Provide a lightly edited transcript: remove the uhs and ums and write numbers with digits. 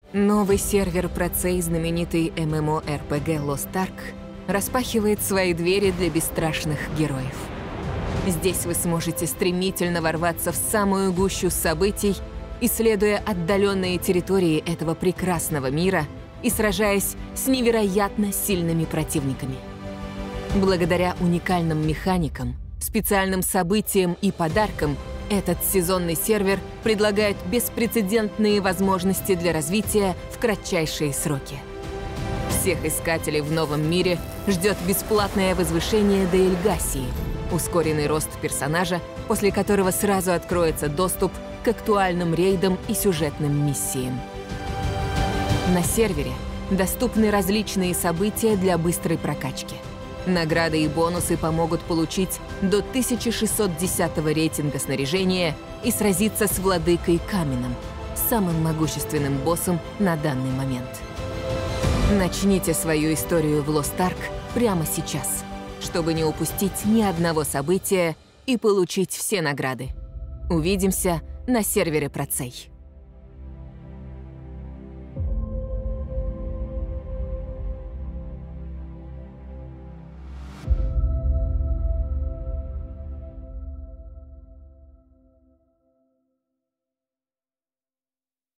Новый сервер Процей, знаменитый MMORPG Lost Ark, распахивает свои двери для бесстрашных героев. Здесь вы сможете стремительно ворваться в самую гущу событий, исследуя отдаленные территории этого прекрасного мира и сражаясь с невероятно сильными противниками. Благодаря уникальным механикам, специальным событиям и подаркам этот сезонный сервер предлагает беспрецедентные возможности для развития в кратчайшие сроки. Всех искателей в новом мире ждет бесплатное возвышение до Эльгасии, ускоренный рост персонажа, после которого сразу откроется доступ к актуальным рейдам и сюжетным миссиям. На сервере доступны различные события для быстрой прокачки. Награды и бонусы помогут получить до 1610 рейтинга снаряжения и сразиться с Владыкой Каменным, самым могущественным боссом на данный момент. Начните свою историю в Lost Ark прямо сейчас, чтобы не упустить ни одного события и получить все награды. Увидимся на сервере Процей.